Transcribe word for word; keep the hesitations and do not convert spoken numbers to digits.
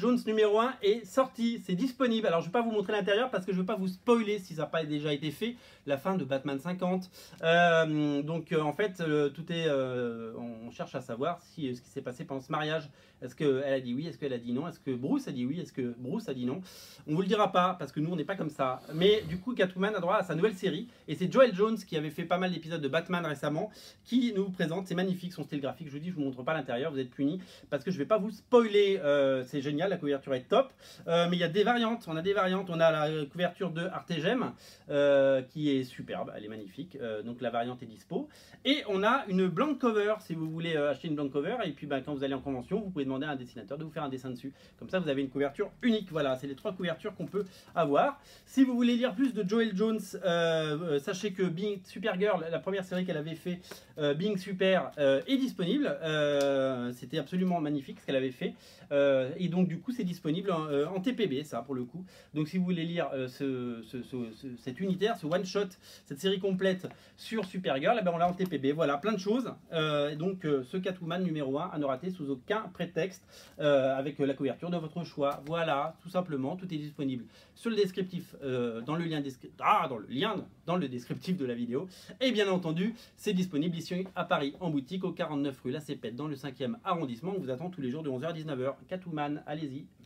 Jones numéro un est sorti, c'est disponible. Alors je ne vais pas vous montrer l'intérieur parce que je ne veux pas vous spoiler si ça n'a pas déjà été fait, la fin de Batman cinquante. Euh, donc euh, en fait, euh, tout est, euh, on cherche à savoir si, euh, ce qui s'est passé pendant ce mariage. Est-ce qu'elle a dit oui, est-ce qu'elle a dit non, est-ce que Bruce a dit oui, est-ce que Bruce a dit non. On vous le dira pas parce que nous on n'est pas comme ça. Mais du coup Catwoman a droit à sa nouvelle série et c'est Joel Jones qui avait fait pas mal d'épisodes de Batman récemment qui nous présente. C'est magnifique son style graphique. Je vous dis, je vous montre pas l'intérieur, vous êtes punis parce que je vais pas vous spoiler. Euh, c'est génial, la couverture est top. Euh, mais il y a des variantes. On a des variantes. On a la couverture de Artegem euh, qui est superbe, elle est magnifique. Euh, donc la variante est dispo. Et on a une blank cover si vous voulez euh, acheter une blank cover. Et puis ben, quand vous allez en convention, vous pouvez demander à un dessinateur de vous faire un dessin dessus. Comme ça, vous avez une couverture unique. Voilà, c'est les trois couvertures qu'on peut avoir. Si vous voulez lire plus de Joel Jones, euh, euh, sachez que Being Supergirl, la première série qu'elle avait fait, euh, Being Super, euh, est disponible. Euh, C'était absolument magnifique ce qu'elle avait fait. Euh, et donc du coup, c'est disponible en, euh, en T P B, ça pour le coup. Donc si vous voulez lire euh, ce, ce, ce, ce, cet unitaire, ce one shot, cette série complète sur Supergirl, eh ben, on l'a en T P B. Voilà, plein de choses. Euh, et donc euh, ce Catwoman numéro un à ne rater sous aucun prétexte, euh, avec la couverture de votre choix. Voilà, tout simplement, tout est disponible sur le descriptif, euh, dans le lien ah, dans le lien dans le descriptif de la vidéo. Et bien entendu, c'est disponible ici à Paris en boutique au quarante-neuf rue La Cépette dans le cinquième arrondissement. On vous attend tous les jours de onze heures à dix-neuf heures. Catwoman, allez-y.